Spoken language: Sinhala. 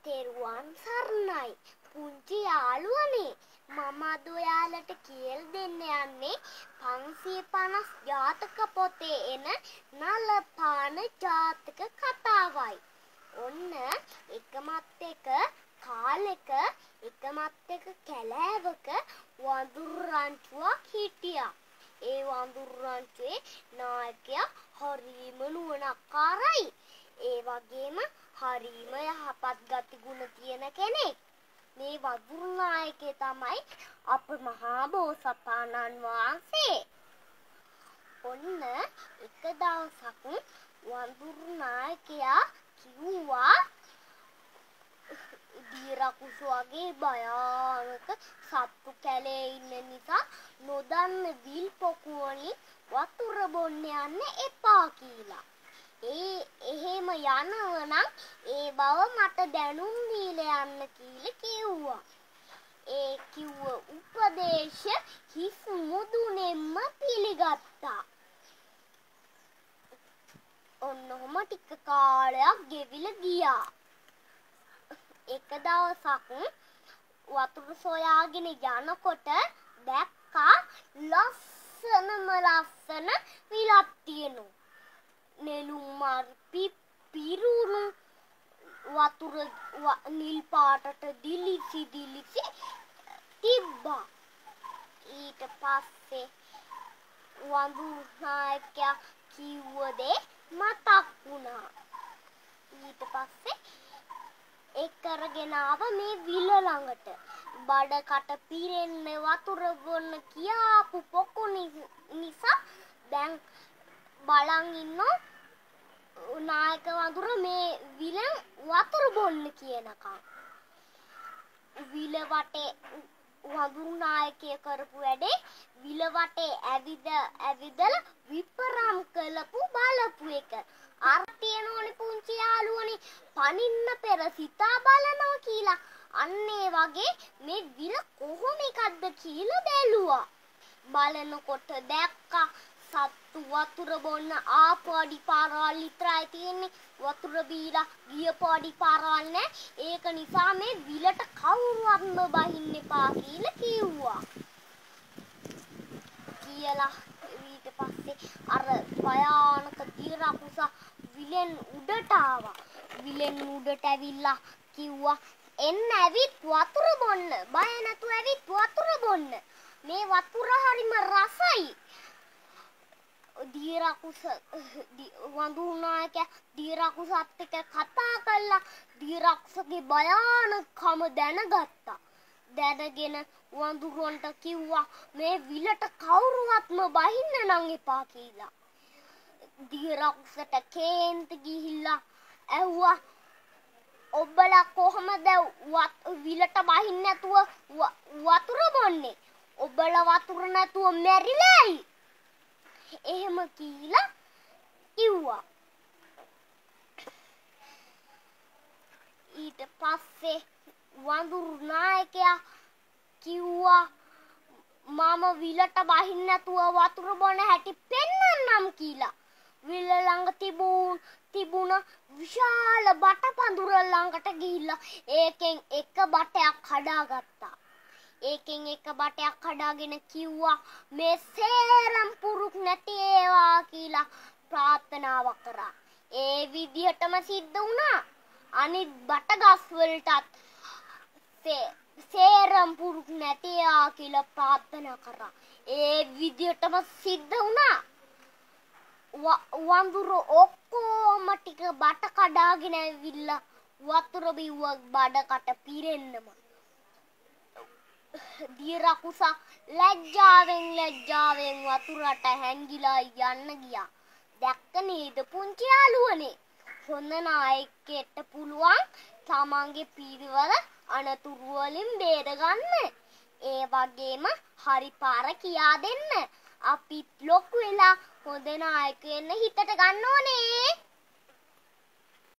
තෙරුවන් සරණයි පුංචි යාළුවනේ මම අද ඔයාලට කියලා දෙන්න යන්නේ 550 ජාතක පොතේ එන නලපාන ජාතක කතාවයි. ඔන්න එකමත් එක කාලෙක එකමත් එක කැලෑවක වඳුරු රංචුවක් හිටියා. ඒ වඳුරු රංචුවේ නායකයා හරිම නුවණක්කාරයි. ඒ වගේම හරිම යහපත් ගති ගුණ තියෙන කෙනෙක්. මේ වඳුරු නායකයා තමයි අප මහා බෝසතාණන් වහන්සේ. ඔන්න එක දවසක් වඳුරු නායකයා කිව්වා දීරකුස වගේ භයානක සත්තු කැලේ ඉන්න නිසා නොදන්න විල් පොකු වලින් වතුර බොන්න යන්න එපා කියලා. එහෙම යනවනම් ඒ බව මට දැනුම් දීලා යන්න කියලා කිව්වා. ඒ කිව්ව උපදේශ හිස් මුදුනෙන්ම පිළිගත්තා. ඔන්නෝම ටික කාලයක් ගෙවිලා ගියා. එක දවසක් වතුර සොයාගෙන යනකොට දැක්කා ලස්සන විලක් තියෙනවා. නෙළුම් මල් පිරුණු වතුර නිල් පාටට දිලිසි තිබ්බා. ඊට පස්සේ වඳුරු නායකයා කිව්ව දේ මතක් වුණා. ඊට පස්සේ එක් කරගෙන ආව මේ විල ළඟට. බඩකට පිරෙන්න වතුර බොන්න කියාපු පොකු නිසා දැන් බලන් ඉන්නෝ නායක වඳුර මේ විලෙන් වතුර බොන්න කියනකම්. විල වටේ වඳුරු නායකය කරපු වැඩේ විල වටේ ඇවිදලා විපරම් කළපු බලපු එක. අර තියෙනෝනේ පුංචි යාළුවනේ පනින්න පෙර සිතා බලනවා කියලා. අන්න ඒ වගේ මේ විල කොහොම එකක්ද කියලා බැලුවා. බලනකොට දැක්කා සත්තු වතුර බොන්න ආපු අඩි පාරවල් විතරයි තියෙන්නේ. වතුර බීලා ගියපු අඩි පාරවල් නැහැ. ඒක නිසා මේ විලට කවුරුවත්ම බහින්න එපා කියලා කිව්වා. කියලා ඊට පස්සේ අර භයානක දීරකුස විලෙන් උඩට ආවා. විලෙන් උඩට ඇවිල්ලා කිව්වා එන්න ඇවිත් වතුර බොන්න. බය නැතුව ඇවිත් වතුර බොන්න. මේ වතුර හරිම රසයි. දීරකුස වඳුරු නායකයා දීරකුසත් එක්ක කතා කළා. දීරකුසගේ භයානකම දැනගත්තා. දැනගෙන වඳුරුන්ට කිව්වා මේ විලට කවුරුවත්ම බහින්න නම් එපා කියලා. දීරකුසට කේන්ති ගිහිල්ලා ඇහුවා ඔබලා කොහමද විලට බහින්න නැතුව වතුර බොන්නේ? ඔබලා වතුර නැතුව මැරිලායි. එහෙම කියලා කිව්වා. ඊට පස්සේ වඳුරු නායකයා කිව්වා මම විලට බහින්න නැතුව වතුර බොන හැටි පෙන්වන්නම් කියලා. විල ළඟ තිබුණ විශාල බට පඳුර ළඟට ගිහිල්ලා ඒකෙන් එක බටයක් කඩාගත්තා. ඒකෙන් එක බටයක් කඩාගෙන කිව්වා මේ සේරම පුරුක් නැති ඒවා කියලා ප්‍රාර්ථනාවක් කරා. ඒ විදිහටම සිද්ධ වුණා. අනිත් බට ගස් වලටත් සේරම පුරුක් නැති ඒවා කියලා ප්‍රාර්ථනා කරා. ඒ විදිහටම සිද්ධ වුණා. වඳුරු ඔක්කොම ටික බට කඩාගෙන ඇවිල්ලා වතුර බිව්වා බඩකට පිරෙන්නම. දීරකුස ලැජ්ජාවෙන් වතුරට හැංගිලා යන්න ගියා. දැක්ක නේද පුංචි යාළුවනේ? හොඳ නායකයෙක්ට පුළුවන් තමන්ගේ පිරිවර අනතුරු වලින් බේරගන්න. ඒ වගේම හරි පාර කියා දෙන්න. අපිත් ලොකු වෙලා හොඳ නායක වෙන්න හිතට ගන්න ඕනේ.